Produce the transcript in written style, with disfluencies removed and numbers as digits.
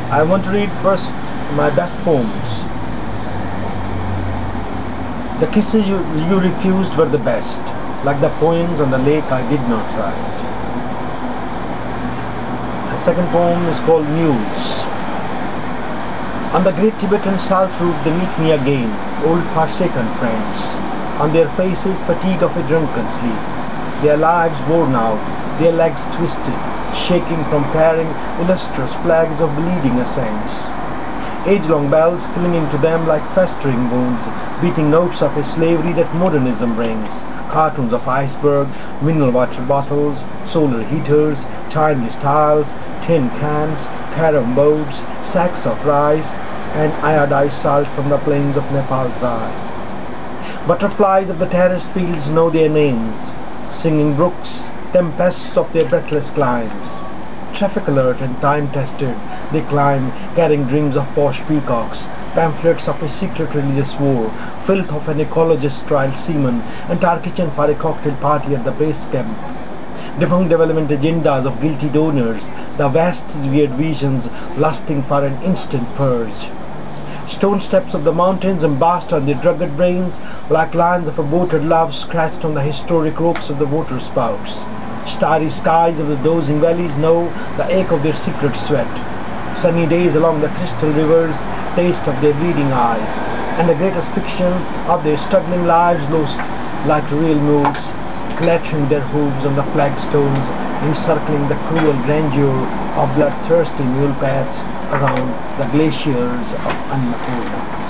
I want to read first my best poems. The kisses you refused were the best, like the poems on the lake I did not write. The second poem is called News. On the great Tibetan salt route they meet me again, old forsaken friends. On their faces fatigue of a drunken sleep, their lives worn out, their legs twisted, shaking from carrying illustrious flags of bleeding ascents. Age-long bells clinging to them like festering wounds, beating notes of a slavery that modernism brings. Cartoons of iceberg, mineral water bottles, solar heaters, Chinese tiles, tin cans, carom boards, sacks of rice, and iodized salt from the plains of Nepal dry. Butterflies of the terraced fields know their names, singing brooks, tempests of their breathless climbs. Traffic alert and time-tested, they climb, carrying dreams of posh peacocks, pamphlets of a secret religious war, filth of an ecologist trial seaman, and tar kitchen for a cocktail party at the base camp. Defunct development agendas of guilty donors, the vast weird visions lusting for an instant purge. Stone steps of the mountains embossed on their drugged brains, like lines of aborted love scratched on the historic ropes of the water spouts. Starry skies of the dozing valleys know the ache of their secret sweat. Sunny days along the crystal rivers, taste of their bleeding eyes, and the greatest fiction of their struggling lives lost like real mules, clattering their hooves on the flagstones, encircling the cruel grandeur of bloodthirsty mule paths around the glaciers of Annapurna.